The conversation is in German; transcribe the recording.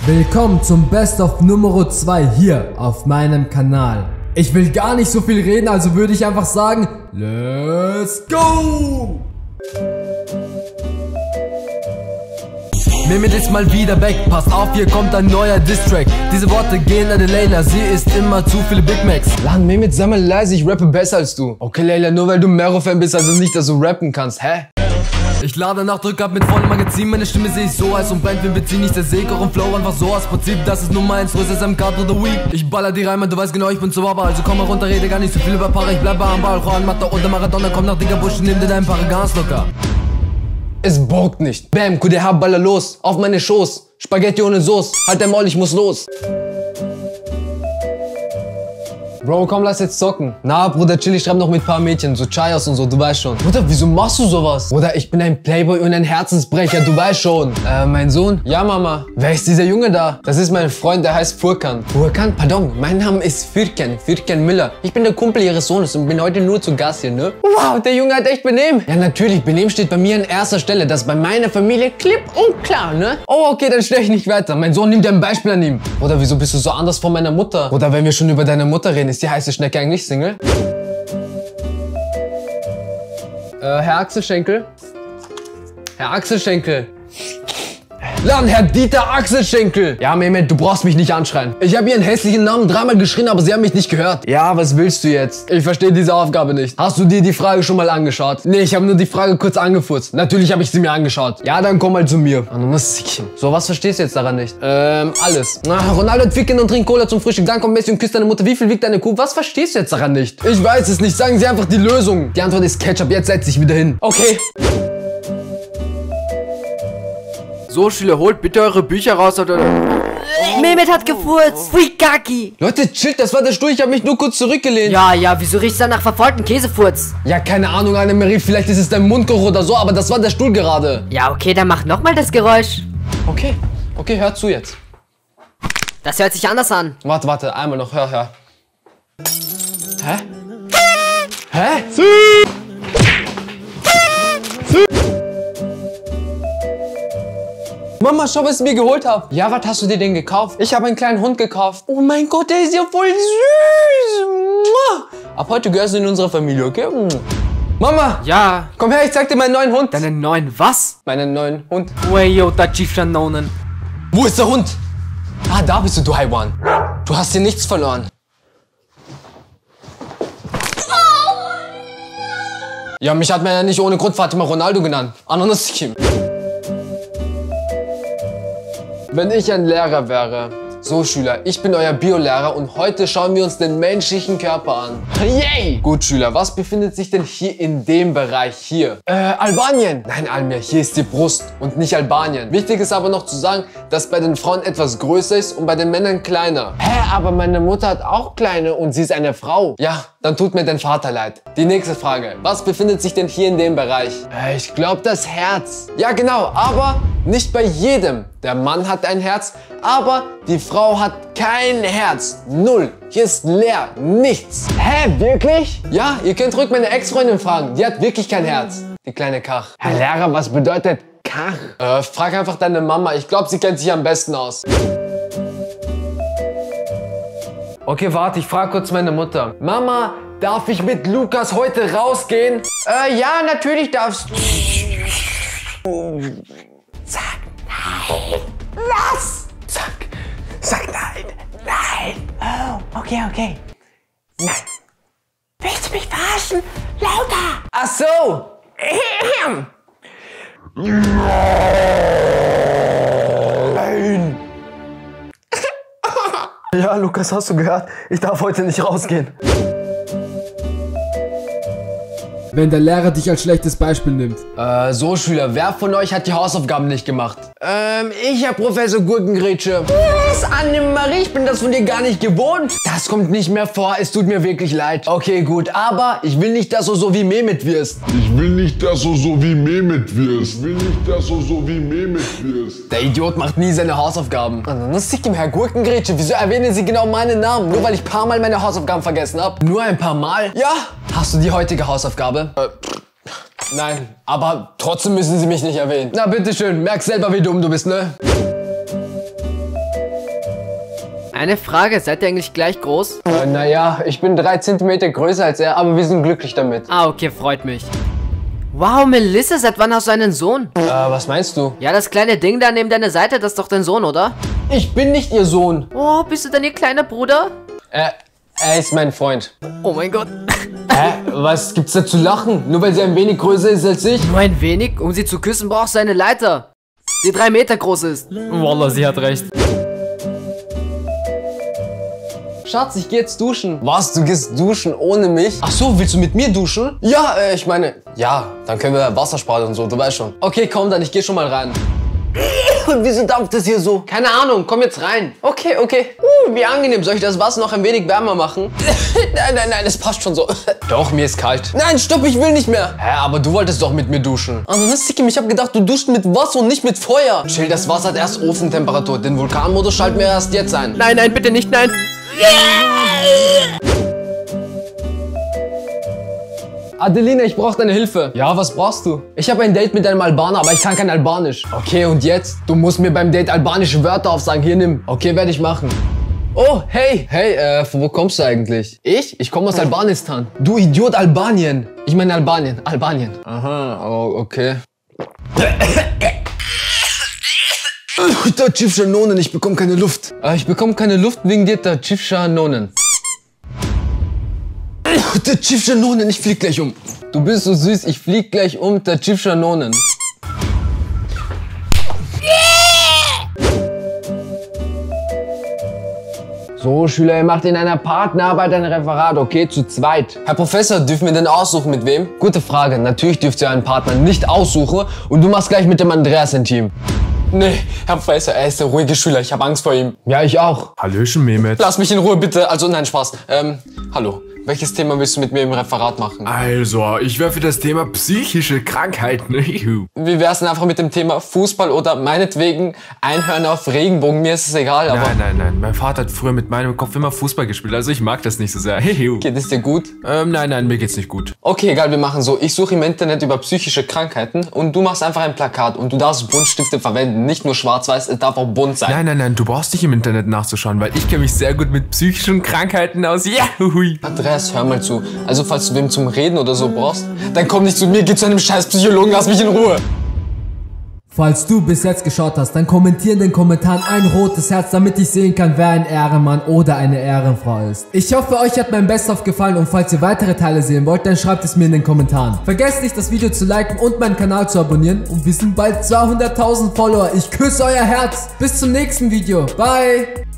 Willkommen zum Best of Nummer 2 hier auf meinem Kanal. Ich will gar nicht so viel reden, also würde ich einfach sagen, let's go! Mehmet ist mal wieder back, passt auf, hier kommt ein neuer Distrack. Diese Worte gehen an Layla, sie isst immer zu viele Big Macs. Lan, Mehmet, sei mal leise, ich rappe besser als du. Okay, Layla, nur weil du Mero-Fan bist, also nicht, dass du rappen kannst, hä? Ich lade nach Drück ab mit vollem Magazin, meine Stimme sehe ich so heiß und brennt wie Benzin. Ich zersäge auch im Flow einfach so aus Prinzip, das ist Nummer 1, größtes MK of the Week. Ich baller die Reime, du weißt genau, ich bin zu Baba, also komm mal runter, rede gar nicht so viel über Para. Ich bleibe am Ball, Juan Mata und der Maradona, komm nach Digga Busch, nimm dir deinen Paragans locker. Es borgt nicht. Bam, QDH, baller los, auf meine Schoß. Spaghetti ohne Soße, halt dein Maul, ich muss los. Bro, komm, lass jetzt zocken. Na, Bruder, chill, ich schreib noch mit paar Mädchen, so Chayas und so, du weißt schon. Bruder, wieso machst du sowas? Bruder, ich bin ein Playboy und ein Herzensbrecher, du weißt schon. Mein Sohn? Ja, Mama. Wer ist dieser Junge da? Das ist mein Freund, der heißt Furkan. Furkan? Pardon, mein Name ist Furkan Müller. Ich bin der Kumpel ihres Sohnes und bin heute nur zu Gast hier, ne? Wow, der Junge hat echt Benehmen. Ja, natürlich, Benehmen steht bei mir an erster Stelle. Das ist bei meiner Familie klipp und klar, ne? Oh, okay, dann stell ich nicht weiter. Mein Sohn nimmt ja ein Beispiel an ihm. Oder wieso bist du so anders von meiner Mutter? Oder wenn wir schon über deine Mutter reden, ist die heiße Schnecke eigentlich Single? Herr Axelschenkel? Herr Axelschenkel? Lan, Herr Dieter Axelschenkel! Ja, Mehmet, du brauchst mich nicht anschreien. Ich habe ihren hässlichen Namen dreimal geschrien, aber sie haben mich nicht gehört. Ja, was willst du jetzt? Ich verstehe diese Aufgabe nicht. Hast du dir die Frage schon mal angeschaut? Nee, ich habe nur die Frage kurz angefurzt. Natürlich habe ich sie mir angeschaut. Ja, dann komm mal zu mir. So, was verstehst du jetzt daran nicht? Alles. Ronaldo hat Ficken und trinkt Cola zum Frühstück. Dann kommt Messi und küsst deine Mutter. Wie viel wiegt deine Kuh? Was verstehst du jetzt daran nicht? Ich weiß es nicht. Sagen Sie einfach die Lösung. Die Antwort ist Ketchup. Jetzt setz dich wieder hin. Okay. So, Schüler, holt bitte eure Bücher raus oder... Mehmet hat gefurzt. Pfui, Kaki. Leute, chillt, das war der Stuhl. Ich habe mich nur kurz zurückgelehnt. Ja, wieso riecht's dann nach verfolgten Käsefurz? Ja, keine Ahnung, Annemarie, vielleicht ist es dein Mundgeruch oder so, aber das war der Stuhl gerade. Ja, okay, dann mach nochmal das Geräusch. Okay, hör zu jetzt. Das hört sich anders an. Warte, einmal noch, hör. Hä? Mama, schau, was ich mir geholt habe. Ja, was hast du dir denn gekauft? Ich habe einen kleinen Hund gekauft. Oh mein Gott, der ist ja voll süß. Ab heute gehörst du in unserer Familie, okay? Mama! Ja? Komm her, ich zeig dir meinen neuen Hund. Deinen neuen was? Meinen neuen Hund. Weyo, Tachifranonen. Wo ist der Hund? Ah, da bist du Haiwan. Du hast hier nichts verloren. Ja, mich hat man ja nicht ohne Grund Fatima Ronaldo genannt. Ananaskim. Wenn ich ein Lehrer wäre. So, Schüler, ich bin euer Biolehrer und heute schauen wir uns den menschlichen Körper an. Yay! Gut, Schüler, was befindet sich denn hier in dem Bereich hier? Albanien! Nein, Almir, hier ist die Brust und nicht Albanien. Wichtig ist aber noch zu sagen, dass bei den Frauen etwas größer ist und bei den Männern kleiner. Hä, aber meine Mutter hat auch kleine und sie ist eine Frau. Ja, dann tut mir dein Vater leid. Die nächste Frage. Was befindet sich denn hier in dem Bereich? Ich glaube das Herz. Ja, genau, aber nicht bei jedem. Der Mann hat ein Herz, aber die Frau hat kein Herz. Null. Hier ist leer. Nichts. Hä, wirklich? Ja, ihr könnt ruhig meine Ex-Freundin fragen. Die hat wirklich kein Herz. Die kleine Kach. Herr Lehrer, was bedeutet Kach? Frag einfach deine Mama. Ich glaube, sie kennt sich am besten aus. Okay, warte, ich frage kurz meine Mutter. Mama, darf ich mit Lukas heute rausgehen? Ja, natürlich darfst du. Sag nein. Was? Sag nein. Nein. Oh, okay. Nein. Willst du mich verarschen? Lauter. Ach so. Nein. Ja, Lukas, hast du gehört? Ich darf heute nicht rausgehen. Wenn der Lehrer dich als schlechtes Beispiel nimmt. So Schüler, wer von euch hat die Hausaufgaben nicht gemacht? Ich, Herr Professor Gurkengrätsche. Was, Annemarie? Ich bin das von dir gar nicht gewohnt. Das kommt nicht mehr vor, es tut mir wirklich leid. Okay, gut, aber ich will nicht, dass du so wie Mehmet wirst. Der Idiot macht nie seine Hausaufgaben. Das sieht ihm, Herr Gurkengrätsche. Wieso erwähnen Sie genau meinen Namen? Nur weil ich ein paar Mal meine Hausaufgaben vergessen habe? Nur ein paar Mal? Ja. Hast du die heutige Hausaufgabe? Nein, aber trotzdem müssen Sie mich nicht erwähnen. Na bitteschön, merk selber, wie dumm du bist, ne? Eine Frage, seid ihr eigentlich gleich groß? Naja, ich bin 3 Zentimeter größer als er, aber wir sind glücklich damit. Ah, okay, freut mich. Wow, Melissa, seit wann hast du einen Sohn? Was meinst du? Ja, das kleine Ding da neben deiner Seite, das ist doch dein Sohn, oder? Ich bin nicht ihr Sohn. Oh, bist du denn ihr kleiner Bruder? Er ist mein Freund. Oh mein Gott. Was gibt's da zu lachen? Nur weil sie ein wenig größer ist als ich? Nur ein wenig? Um sie zu küssen, brauchst du eine Leiter, die 3 Meter groß ist. Wallah, sie hat recht. Schatz, ich geh jetzt duschen. Was? Du gehst duschen ohne mich? Ach so, willst du mit mir duschen? Ja, ich meine, ja, dann können wir Wasser sparen und so, du weißt schon. Okay, komm dann, ich geh schon mal rein. Und wieso dampft das hier so? Keine Ahnung, komm jetzt rein. Okay. Wie angenehm. Soll ich das Wasser noch ein wenig wärmer machen? Nein, es passt schon so. Doch, mir ist kalt. Nein, stopp, ich will nicht mehr. Hä, aber du wolltest doch mit mir duschen. Sikim, ich hab gedacht, du duschst mit Wasser und nicht mit Feuer. Chill, das Wasser hat erst Ofentemperatur. Den Vulkanmodus schalten wir erst jetzt ein. Nein, bitte nicht, nein. Adelina, ich brauche deine Hilfe. Ja, was brauchst du? Ich habe ein Date mit einem Albaner, aber ich kann kein Albanisch. Okay, und jetzt? Du musst mir beim Date albanische Wörter aufsagen. Hier, nimm. Okay, werde ich machen. Oh, hey. Hey, von wo kommst du eigentlich? Ich komme aus Albanistan. Du Idiot, Albanien. Ich meine Albanien. Aha, oh, okay. Tadschifscha Nonen, ich bekomme keine Luft. Ich bekomme keine Luft wegen dir, Tadschifscha Nonen. Tadschifscha Nonen, ich flieg gleich um. Du bist so süß, ich flieg gleich um, Tadschifscha Nonen. So, Schüler, ihr macht in einer Partnerarbeit ein Referat, okay? Zu zweit. Herr Professor, dürfen wir denn aussuchen, mit wem? Gute Frage. Natürlich dürft ihr einen Partner nicht aussuchen und du machst gleich mit dem Andreas ein Team. Nee, Herr Professor, er ist der ruhige Schüler. Ich habe Angst vor ihm. Ja, ich auch. Hallöchen, Mehmet. Lass mich in Ruhe, bitte. Also, nein, Spaß. Hallo. Welches Thema willst du mit mir im Referat machen? Also, ich wäre für das Thema psychische Krankheiten. Wie wär's denn einfach mit dem Thema Fußball oder meinetwegen Einhörner auf Regenbogen? Mir ist es egal, aber... Nein. Mein Vater hat früher mit meinem Kopf immer Fußball gespielt, also ich mag das nicht so sehr. Geht es dir gut? Nein, mir geht's nicht gut. Okay, egal, wir machen so. Ich suche im Internet über psychische Krankheiten und du machst einfach ein Plakat und du darfst Buntstifte verwenden. Nicht nur schwarz-weiß, es darf auch bunt sein. Nein, du brauchst nicht im Internet nachzuschauen, weil ich kenne mich sehr gut mit psychischen Krankheiten aus. Jahui. Andreas, hör mal zu. Also falls du wem zum Reden oder so brauchst, dann komm nicht zu mir, geh zu einem scheiß Psychologen, lass mich in Ruhe. Falls du bis jetzt geschaut hast, dann kommentier in den Kommentaren ein rotes Herz, damit ich sehen kann, wer ein Ehrenmann oder eine Ehrenfrau ist. Ich hoffe, euch hat mein Best-of gefallen und falls ihr weitere Teile sehen wollt, dann schreibt es mir in den Kommentaren. Vergesst nicht, das Video zu liken und meinen Kanal zu abonnieren und wir sind bald 200.000 Follower. Ich küsse euer Herz. Bis zum nächsten Video. Bye.